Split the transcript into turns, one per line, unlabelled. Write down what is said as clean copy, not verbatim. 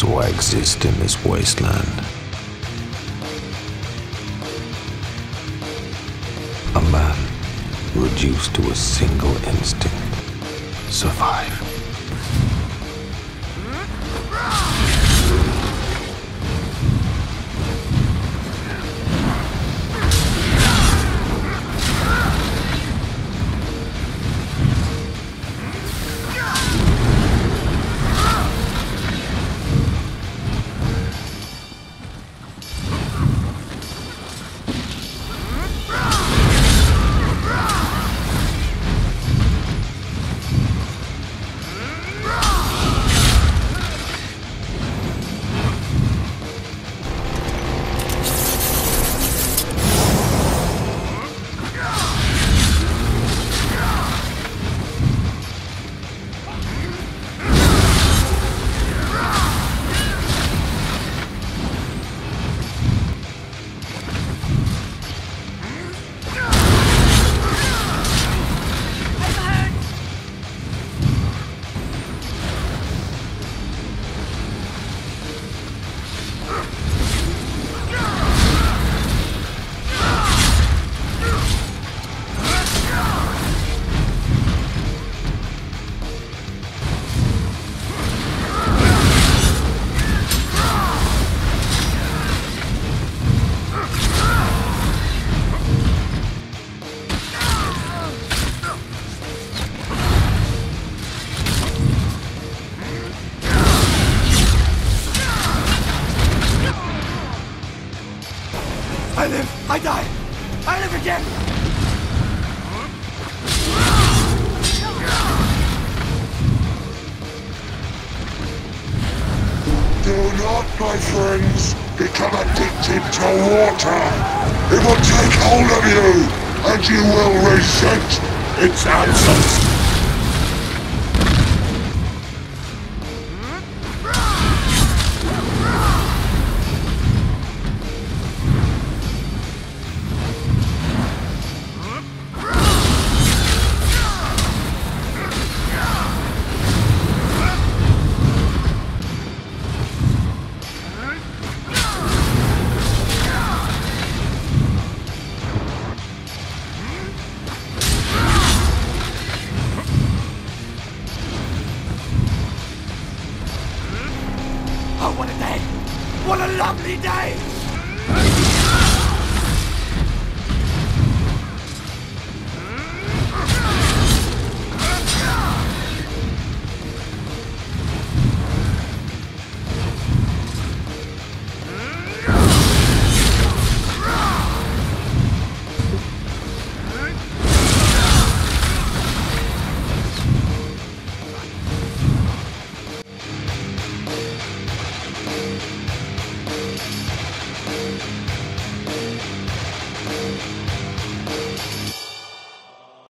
So I exist in this wasteland. A man reduced to a single instinct: survive.
I live, I die, I live again!
Do not, my friends, become addicted to water. It will take hold of you, and you will resent its absence.
Oh, what a day! What a lovely day!